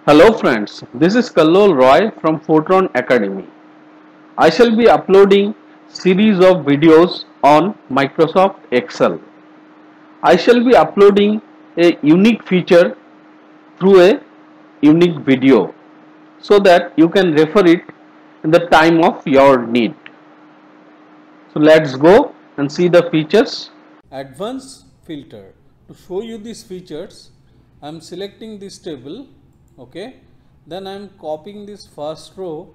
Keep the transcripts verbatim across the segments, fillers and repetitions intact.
Hello friends, this is Kallol Roy from Foetron Academy. I shall be uploading series of videos on Microsoft Excel. I shall be uploading a unique feature through a unique video so that you can refer it in the time of your need. So let's go and see the features. Advanced filter. To show you these features, I am selecting this table, okay, then I am copying this first row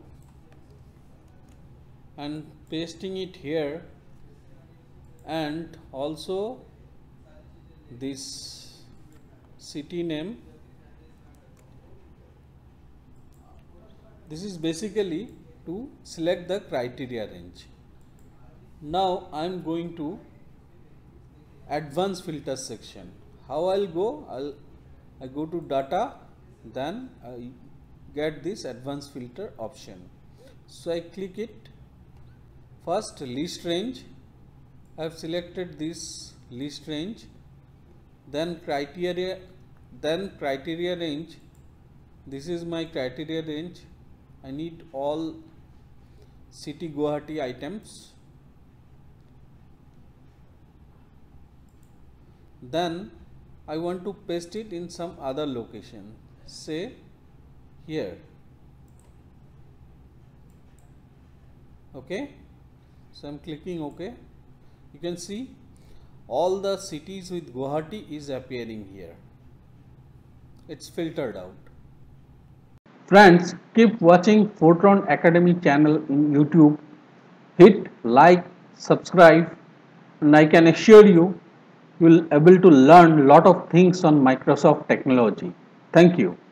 and pasting it here, and also this city name. This is basically to select the criteria range. Now I am going to advanced filter section. How I'll go? I'll I go to data, then I get this advanced filter option. So I click it. First, list range. I have selected this list range. Then criteria, then criteria range. This is my criteria range. I need all city Guwahati items. Then I want to paste it in some other location, say here. Okay, so I'm clicking OK. You can see all the cities with Guwahati is appearing here. It's filtered out. Friends, keep watching Foetron Academy channel in YouTube. Hit like, subscribe, and I can assure you you will be able to learn a lot of things on Microsoft technology. Thank you.